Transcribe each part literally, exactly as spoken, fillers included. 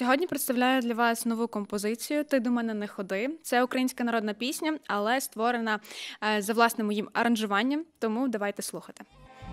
Сьогодні представляю для вас нову композицію «Ти до мене не ходи». Це українська народна пісня, але створена е, за власним моїм аранжуванням, тому давайте слухати.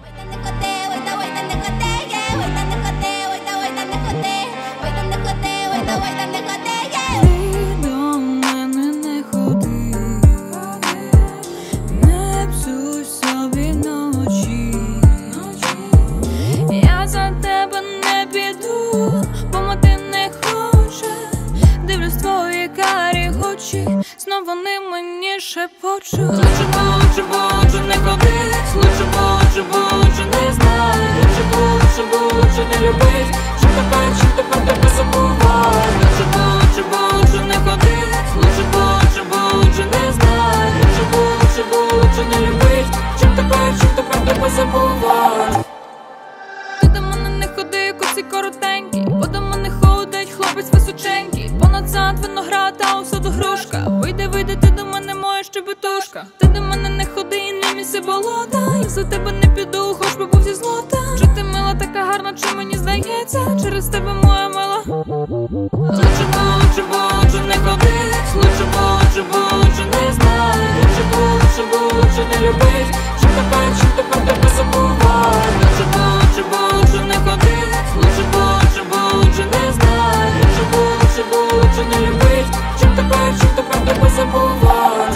Знов вони мені шепочуть. Лучше бо, лучше бо, лучше не ходи. Лучше бо, лучше бо, лучше не знай. Лучше бо, лучше бо, лучше не любить. Що тепер, що тепер тебе забувай. Лучше бо, лучше бо, лучше не ходи. Лучше бо, лучше бо, лучше не знай. Лучше бо, лучше бо, лучше не любить. Що тепер, що тепер тебе забувай. Ти до мене не ходи, коці коротенькі. Бо до мене ходить хлопець височенький. Понад сад виноград, а у саду грушка. Вийди, вийди, ти до мене моя щебетушка. Ти до мене не ходи і не міси болота. Я за тебе не піду, хоч би був зі злота. Чи ти мила така гарна, чи мені здається? Через тебе моя мила. Лучше бо, лучше бо, лучше не ходи. Лучше бо, лучше бо, лучше не знай. Лучше бо, лучше бо, лучше не любить. Що тепер, що тепер тебе забувай. Лучше бо, лучше бо, лучше не ходи. Лучше бо, лучше бо, лучше не знай. Лучше бо, лучше бо, лучше не любить. Що тепер, що тепер тебе забувай.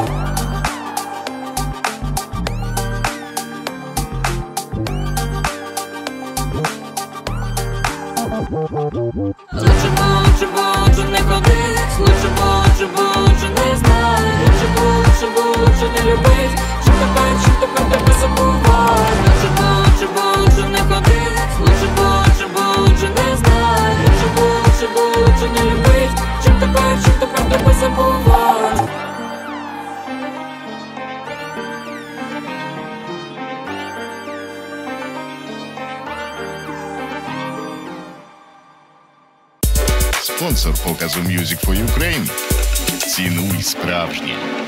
Лучше бо, лучше бо, лучше не ходи. Лучше бо, лучше бо, лучше не знай. Лучше бо, лучше бо, лучше не любить. Що тепер, що тепер тебе забувай. Лучше бо, лучше бо, лучше не ходи. Лучше бо, лучше бо, лучше не знай. Лучше бо, лучше бо, лучше не любить. Що тепер, що тепер тебе забувай. Спонсор показу Music for Ukraine. Цінуй справжнє.